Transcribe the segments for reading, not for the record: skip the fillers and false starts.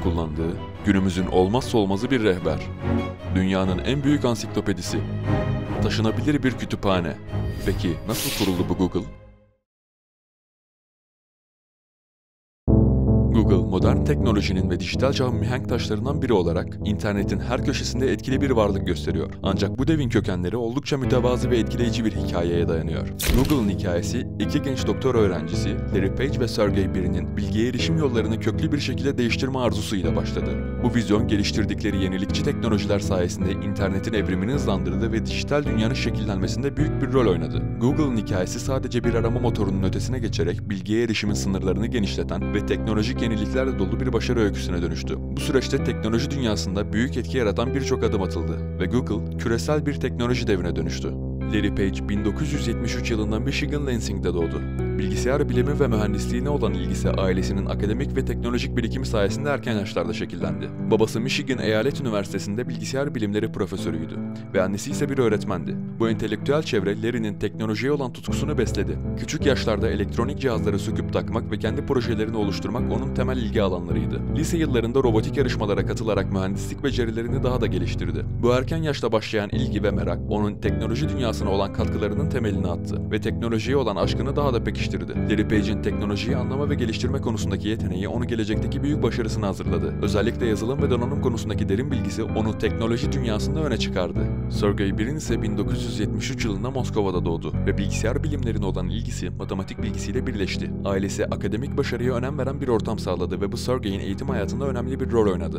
kullandığı, günümüzün olmazsa olmazı bir rehber. Dünyanın en büyük ansiklopedisi. Taşınabilir bir kütüphane. Peki nasıl kuruldu bu Google? Google, modern teknolojinin ve dijital çağın mihenk taşlarından biri olarak internetin her köşesinde etkili bir varlık gösteriyor. Ancak bu devin kökenleri oldukça mütevazı ve etkileyici bir hikayeye dayanıyor. Google'ın hikayesi, iki genç doktor öğrencisi Larry Page ve Sergey Brin'in bilgiye erişim yollarını köklü bir şekilde değiştirme arzusuyla başladı. Bu vizyon, geliştirdikleri yenilikçi teknolojiler sayesinde internetin evrimini hızlandırdı ve dijital dünyanın şekillenmesinde büyük bir rol oynadı. Google'ın hikayesi sadece bir arama motorunun ötesine geçerek bilgiye erişimin sınırlarını genişleten ve teknolojik yeniliklerle dolu bir başarı öyküsüne dönüştü. Bu süreçte teknoloji dünyasında büyük etki yaratan birçok adım atıldı ve Google küresel bir teknoloji devine dönüştü. Larry Page 1973 yılında Michigan Lansing'de doğdu. Bilgisayar bilimi ve mühendisliğine olan ilgisi ailesinin akademik ve teknolojik birikimi sayesinde erken yaşlarda şekillendi. Babası Michigan Eyalet Üniversitesi'nde bilgisayar bilimleri profesörüydü ve annesi ise bir öğretmendi. Bu entelektüel çevre Larry'nin teknolojiye olan tutkusunu besledi. Küçük yaşlarda elektronik cihazları söküp takmak ve kendi projelerini oluşturmak onun temel ilgi alanlarıydı. Lise yıllarında robotik yarışmalara katılarak mühendislik becerilerini daha da geliştirdi. Bu erken yaşta başlayan ilgi ve merak onun teknoloji dünyasına olan katkılarının temelini attı ve teknolojiye olan aşkını daha da pekiştirdi. Larry Page'in teknolojiyi anlama ve geliştirme konusundaki yeteneği onu gelecekteki büyük başarısına hazırladı. Özellikle yazılım ve donanım konusundaki derin bilgisi onu teknoloji dünyasında öne çıkardı. Sergey Brin ise 1973 yılında Moskova'da doğdu ve bilgisayar bilimlerine olan ilgisi matematik bilgisiyle birleşti. Ailesi akademik başarıya önem veren bir ortam sağladı ve bu Sergey'in eğitim hayatında önemli bir rol oynadı.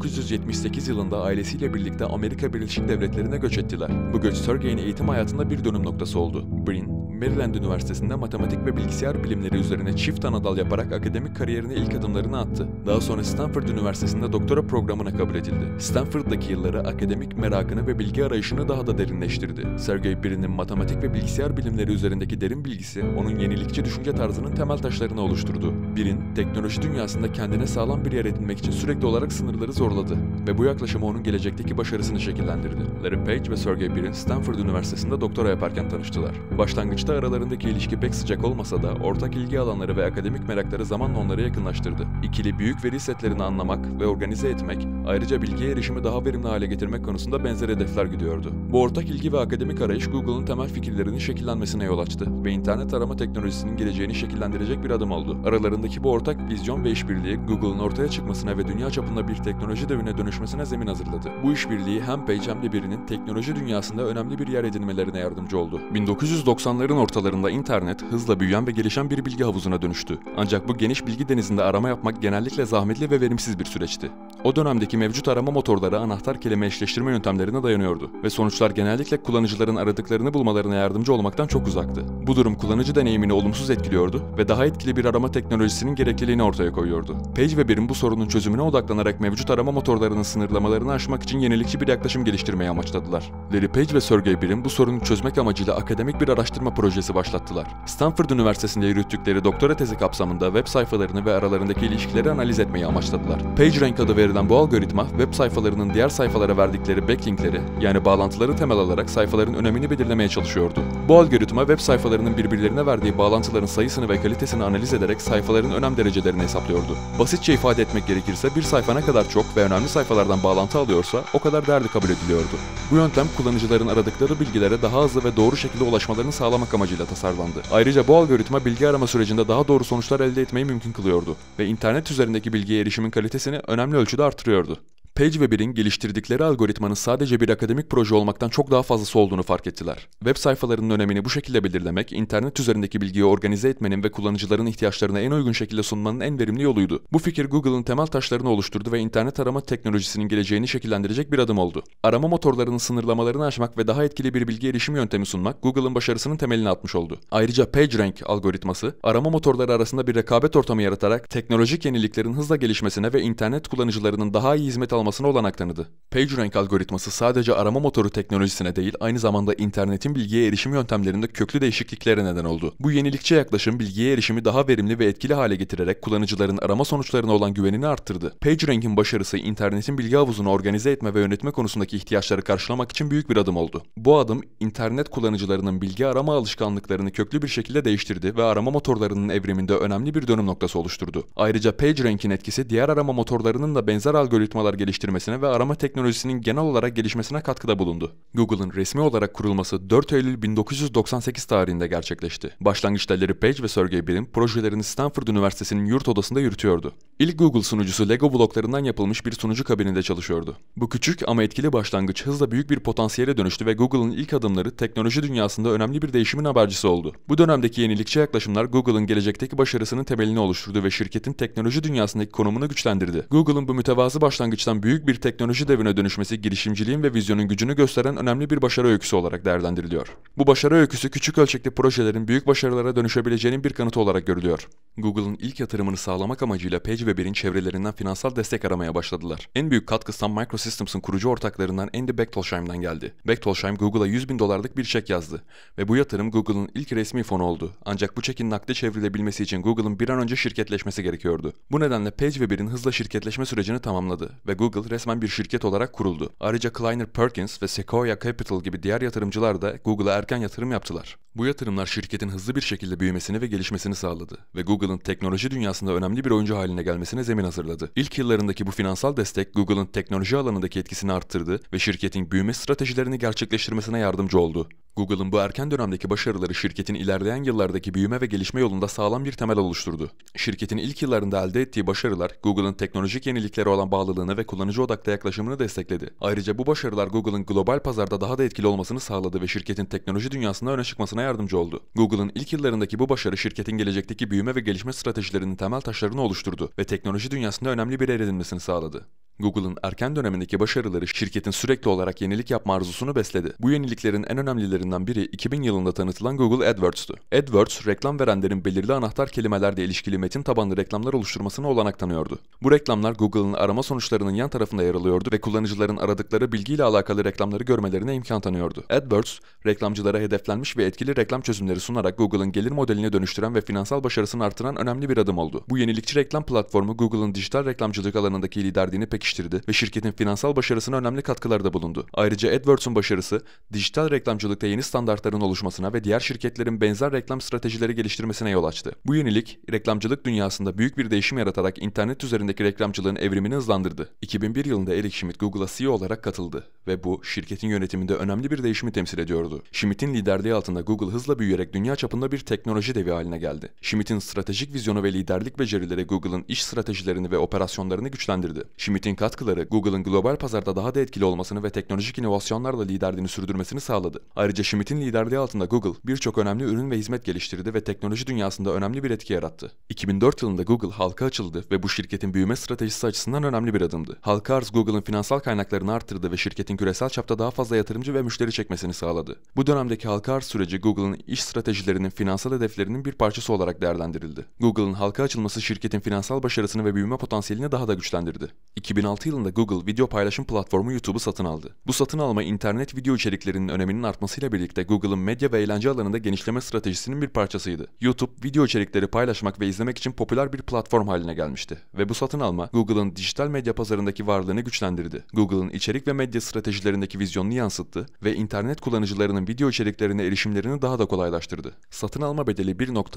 1978 yılında ailesiyle birlikte Amerika Birleşik Devletleri'ne göç ettiler. Bu göç Sergey'in eğitim hayatında bir dönüm noktası oldu. Brin, Maryland Üniversitesi'nde matematik ve bilgisayar bilimleri üzerine çift anadal yaparak akademik kariyerine ilk adımlarını attı. Daha sonra Stanford Üniversitesi'nde doktora programına kabul edildi. Stanford'daki yılları akademik merakını ve bilgi arayışını daha da derinleştirdi. Sergey Brin'in matematik ve bilgisayar bilimleri üzerindeki derin bilgisi onun yenilikçi düşünce tarzının temel taşlarını oluşturdu. Brin, teknoloji dünyasında kendine sağlam bir yer edinmek için sürekli olarak sınırları zorladı ve bu yaklaşımı onun gelecekteki başarısını şekillendirdi. Larry Page ve Sergey Brin Stanford Üniversitesi'nde doktora yaparken tanıştılar. Başlangıçta aralarındaki ilişki pek sıcak olmasa da ortak ilgi alanları ve akademik merakları zamanla onları yakınlaştırdı. İkili büyük veri setlerini anlamak ve organize etmek, ayrıca bilgiye erişimi daha verimli hale getirmek konusunda benzer hedefler gidiyordu. Bu ortak ilgi ve akademik arayış Google'ın temel fikirlerinin şekillenmesine yol açtı ve internet arama teknolojisinin geleceğini şekillendirecek bir adım oldu. Aralarındaki bu ortak vizyon ve işbirliği Google'ın ortaya çıkmasına ve dünya çapında bir teknoloji devine dönüşmesine zemin hazırladı. Bu işbirliği hem Page hem de Brin'in teknoloji dünyasında önemli bir yer edinmelerine yardımcı oldu. 1990'ların ortalarında internet hızla büyüyen ve gelişen bir bilgi havuzuna dönüştü. Ancak bu geniş bilgi denizinde arama yapmak genellikle zahmetli ve verimsiz bir süreçti. O dönemdeki mevcut arama motorları anahtar kelime eşleştirme yöntemlerine dayanıyordu ve sonuçlar genellikle kullanıcıların aradıklarını bulmalarına yardımcı olmaktan çok uzaktı. Bu durum kullanıcı deneyimini olumsuz etkiliyordu ve daha etkili bir arama teknolojisinin gerekliliğini ortaya koyuyordu. Page ve Brin bu sorunun çözümüne odaklanarak mevcut arama motorlarının sınırlamalarını aşmak için yenilikçi bir yaklaşım geliştirmeyi amaçladılar. Larry Page ve Sergey Brin bu sorunu çözmek amacıyla akademik bir araştırma projesi başlattılar. Stanford Üniversitesi'nde yürüttükleri doktora tezi kapsamında web sayfalarını ve aralarındaki ilişkileri analiz etmeyi amaçladılar. PageRank adı verilen bu algoritma, web sayfalarının diğer sayfalara verdikleri backlinkleri, yani bağlantıları temel alarak sayfaların önemini belirlemeye çalışıyordu. Bu algoritma, web sayfalarının birbirlerine verdiği bağlantıların sayısını ve kalitesini analiz ederek sayfaların önem derecelerini hesaplıyordu. Basitçe ifade etmek gerekirse bir sayfa ne kadar çok ve önemli sayfalardan bağlantı alıyorsa o kadar değerli kabul ediliyordu. Bu yöntem kullanıcıların aradıkları bilgilere daha hızlı ve doğru şekilde ulaşmalarını sağlamak amacıyla tasarlandı. Ayrıca bu algoritma bilgi arama sürecinde daha doğru sonuçlar elde etmeyi mümkün kılıyordu ve internet üzerindeki bilgiye erişimin kalitesini önemli ölçüde artırıyordu. Page ve Brin geliştirdikleri algoritmanın sadece bir akademik proje olmaktan çok daha fazlası olduğunu fark ettiler. Web sayfalarının önemini bu şekilde belirlemek, internet üzerindeki bilgiyi organize etmenin ve kullanıcıların ihtiyaçlarına en uygun şekilde sunmanın en verimli yoluydu. Bu fikir Google'ın temel taşlarını oluşturdu ve internet arama teknolojisinin geleceğini şekillendirecek bir adım oldu. Arama motorlarının sınırlamalarını aşmak ve daha etkili bir bilgi erişim yöntemi sunmak Google'ın başarısının temelini atmış oldu. Ayrıca PageRank algoritması, arama motorları arasında bir rekabet ortamı yaratarak teknolojik yeniliklerin hızla gelişmesine ve internet kullanıcılarının daha iyi hizmet almasına olanak tanıdı. PageRank algoritması sadece arama motoru teknolojisine değil, aynı zamanda internetin bilgiye erişim yöntemlerinde köklü değişikliklere neden oldu. Bu yenilikçi yaklaşım bilgiye erişimi daha verimli ve etkili hale getirerek kullanıcıların arama sonuçlarına olan güvenini arttırdı. PageRank'in başarısı internetin bilgi havuzunu organize etme ve yönetme konusundaki ihtiyaçları karşılamak için büyük bir adım oldu. Bu adım internet kullanıcılarının bilgi arama alışkanlıklarını köklü bir şekilde değiştirdi ve arama motorlarının evriminde önemli bir dönüm noktası oluşturdu. Ayrıca PageRank'in etkisi diğer arama motorlarının da benzer algoritmalar geliştirmesine ve arama teknolojisinin genel olarak gelişmesine katkıda bulundu. Google'ın resmi olarak kurulması 4 Eylül 1998 tarihinde gerçekleşti. Başlangıçta Larry Page ve Sergey Brin projelerini Stanford Üniversitesi'nin yurt odasında yürütüyordu. İlk Google sunucusu Lego bloklarından yapılmış bir sunucu kabininde çalışıyordu. Bu küçük ama etkili başlangıç hızla büyük bir potansiyele dönüştü ve Google'ın ilk adımları teknoloji dünyasında önemli bir değişimin habercisi oldu. Bu dönemdeki yenilikçi yaklaşımlar Google'ın gelecekteki başarısının temelini oluşturdu ve şirketin teknoloji dünyasındaki konumunu güçlendirdi. Google'ın bu mütevazı başlangıçtan büyük bir teknoloji devine dönüşmesi girişimciliğin ve vizyonun gücünü gösteren önemli bir başarı öyküsü olarak değerlendiriliyor. Bu başarı öyküsü küçük ölçekli projelerin büyük başarılara dönüşebileceğinin bir kanıtı olarak görülüyor. Google'ın ilk yatırımını sağlamak amacıyla Page ve Brin çevrelerinden finansal destek aramaya başladılar. En büyük katkı Sun Microsystems'ın kurucu ortaklarından Andy Bechtolsheim'den geldi. Bechtolsheim Google'a $100.000 bir çek yazdı ve bu yatırım Google'ın ilk resmi fonu oldu. Ancak bu çekin nakde çevrilebilmesi için Google'ın bir an önce şirketleşmesi gerekiyordu. Bu nedenle Page ve Brin hızla şirketleşme sürecini tamamladı ve Google resmen bir şirket olarak kuruldu. Ayrıca Kleiner Perkins ve Sequoia Capital gibi diğer yatırımcılar da Google'a erken yatırım yaptılar. Bu yatırımlar şirketin hızlı bir şekilde büyümesini ve gelişmesini sağladı ve Google'ın teknoloji dünyasında önemli bir oyuncu haline gelmesine zemin hazırladı. İlk yıllarındaki bu finansal destek Google'ın teknoloji alanındaki etkisini arttırdı ve şirketin büyüme stratejilerini gerçekleştirmesine yardımcı oldu. Google'ın bu erken dönemdeki başarıları şirketin ilerleyen yıllardaki büyüme ve gelişme yolunda sağlam bir temel oluşturdu. Şirketin ilk yıllarında elde ettiği başarılar Google'ın teknolojik yeniliklere olan bağlılığını ve kullanıcı odaklı yaklaşımını destekledi. Ayrıca bu başarılar Google'ın global pazarda daha da etkili olmasını sağladı ve şirketin teknoloji dünyasında öne çıkmasına yardımcı oldu. Google'ın ilk yıllarındaki bu başarı şirketin gelecekteki büyüme ve gelişme stratejilerinin temel taşlarını oluşturdu ve teknoloji dünyasında önemli bir yer edinmesini sağladı. Google'ın erken dönemindeki başarıları şirketin sürekli olarak yenilik yapma arzusunu besledi. Bu yeniliklerin en önemlilerinden biri 2000 yılında tanıtılan Google AdWords'tu. AdWords, reklam verenlerin belirli anahtar kelimelerle ilişkili metin tabanlı reklamlar oluşturmasına olanak tanıyordu. Bu reklamlar Google'ın arama sonuçlarının yan tarafında yer alıyordu ve kullanıcıların aradıkları bilgiyle alakalı reklamları görmelerine imkan tanıyordu. AdWords, reklamcılara hedeflenmiş ve etkili reklam çözümleri sunarak Google'ın gelir modeline dönüştüren ve finansal başarısını artıran önemli bir adım oldu. Bu yenilikçi reklam platformu Google'ın dijital reklamcılık alanındaki liderliğini pekiştirdi ve şirketin finansal başarısına önemli katkılarda bulundu. Ayrıca AdWords'un başarısı, dijital reklamcılıkta yeni standartların oluşmasına ve diğer şirketlerin benzer reklam stratejileri geliştirmesine yol açtı. Bu yenilik, reklamcılık dünyasında büyük bir değişim yaratarak internet üzerindeki reklamcılığın evrimini hızlandırdı. 2001 yılında Eric Schmidt Google'a CEO olarak katıldı ve bu, şirketin yönetiminde önemli bir değişimi temsil ediyordu. Schmidt'in liderliği altında Google hızla büyüyerek dünya çapında bir teknoloji devi haline geldi. Schmidt'in stratejik vizyonu ve liderlik becerileri Google'ın iş stratejilerini ve operasyonlarını güçlendirdi. Schmidt'in katkıları Google'ın global pazarda daha da etkili olmasını ve teknolojik inovasyonlarla liderliğini sürdürmesini sağladı. Ayrıca Schmidt'in liderliği altında Google birçok önemli ürün ve hizmet geliştirdi ve teknoloji dünyasında önemli bir etki yarattı. 2004 yılında Google halka açıldı ve bu şirketin büyüme stratejisi açısından önemli bir adımdı. Halka arz Google'ın finansal kaynaklarını arttırdı ve şirketin küresel çapta daha fazla yatırımcı ve müşteri çekmesini sağladı. Bu dönemdeki halka arz süreci Google'ın iş stratejilerinin finansal hedeflerinin bir parçası olarak değerlendirildi. Google'ın halka açılması şirketin finansal başarısını ve büyüme potansiyelini daha da güçlendirdi. 2006 yılında Google video paylaşım platformu YouTube'u satın aldı. Bu satın alma internet video içeriklerinin öneminin artmasıyla birlikte Google'ın medya ve eğlence alanında genişleme stratejisinin bir parçasıydı. YouTube, video içerikleri paylaşmak ve izlemek için popüler bir platform haline gelmişti ve bu satın alma Google'ın dijital medya pazarındaki varlığını güçlendirdi. Google'ın içerik ve medya stratejilerindeki vizyonunu yansıttı ve internet kullanıcılarının video içeriklerine erişimlerini daha da kolaylaştırdı. Satın alma bedeli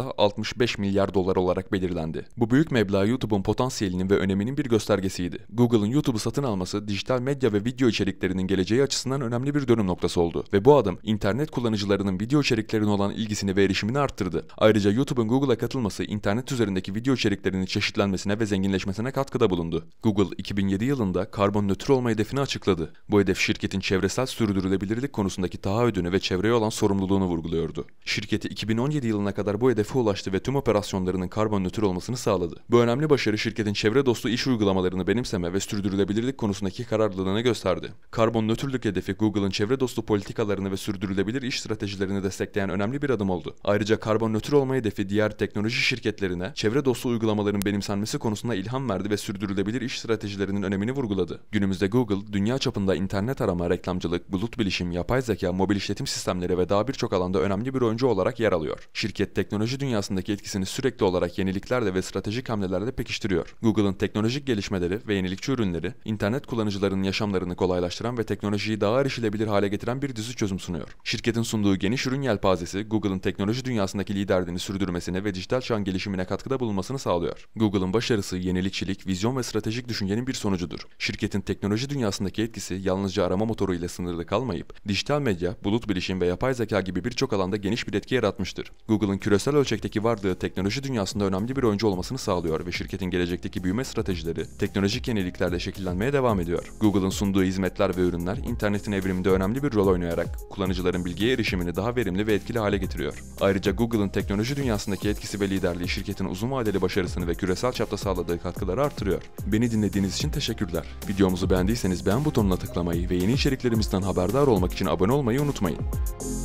1,65 milyar dolar olarak belirlendi. Bu büyük meblağ YouTube'un potansiyelinin ve öneminin bir göstergesiydi. Google'ın YouTube'u satın alması dijital medya ve video içeriklerinin geleceği açısından önemli bir dönüm noktası oldu ve bu adım internet kullanıcılarının video içeriklerine olan ilgisini ve erişimini arttırdı. Ayrıca YouTube'un Google'a katılması internet üzerindeki video içeriklerinin çeşitlenmesine ve zenginleşmesine katkıda bulundu. Google 2007 yılında karbon nötr olma hedefini açıkladı. Bu hedef şirketin çevresel sürdürülebilirlik konusundaki taahhüdünü ve çevreye olan sorumluluğunu vurguluyordu. Şirketi 2017 yılına kadar bu hedefe ulaştı ve tüm operasyonlarının karbon nötr olmasını sağladı. Bu önemli başarı şirketin çevre dostu iş uygulamalarını benimseme ve sürdürülebilirlik konusundaki kararlılığını gösterdi. Karbon nötrlük hedefi Google'ın çevre dostu politikalarını ve sürdürülebilirlik sürdürülebilir iş stratejilerini destekleyen önemli bir adım oldu. Ayrıca karbon nötr olma hedefi diğer teknoloji şirketlerine çevre dostu uygulamaların benimsenmesi konusunda ilham verdi ve sürdürülebilir iş stratejilerinin önemini vurguladı. Günümüzde Google, dünya çapında internet arama, reklamcılık, bulut bilişim, yapay zeka, mobil işletim sistemleri ve daha birçok alanda önemli bir oyuncu olarak yer alıyor. Şirket teknoloji dünyasındaki etkisini sürekli olarak yeniliklerle ve stratejik hamlelerle pekiştiriyor. Google'ın teknolojik gelişmeleri ve yenilikçi ürünleri, internet kullanıcılarının yaşamlarını kolaylaştıran ve teknolojiyi daha erişilebilir hale getiren bir dizi çözüm sunuyor. Şirketin sunduğu geniş ürün yelpazesi, Google'ın teknoloji dünyasındaki liderliğini sürdürmesine ve dijital çağın gelişimine katkıda bulunmasını sağlıyor. Google'ın başarısı, yenilikçilik, vizyon ve stratejik düşüncenin bir sonucudur. Şirketin teknoloji dünyasındaki etkisi yalnızca arama motoru ile sınırlı kalmayıp, dijital medya, bulut bilişim ve yapay zeka gibi birçok alanda geniş bir etki yaratmıştır. Google'ın küresel ölçekteki varlığı teknoloji dünyasında önemli bir oyuncu olmasını sağlıyor ve şirketin gelecekteki büyüme stratejileri teknolojik yeniliklerle şekillenmeye devam ediyor. Google'ın sunduğu hizmetler ve ürünler internetin evriminde önemli bir rol oynayarak kullanıcıların bilgiye erişimini daha verimli ve etkili hale getiriyor. Ayrıca Google'ın teknoloji dünyasındaki etkisi ve liderliği şirketin uzun vadeli başarısını ve küresel çapta sağladığı katkıları artırıyor. Beni dinlediğiniz için teşekkürler. Videomuzu beğendiyseniz beğen butonuna tıklamayı ve yeni içeriklerimizden haberdar olmak için abone olmayı unutmayın.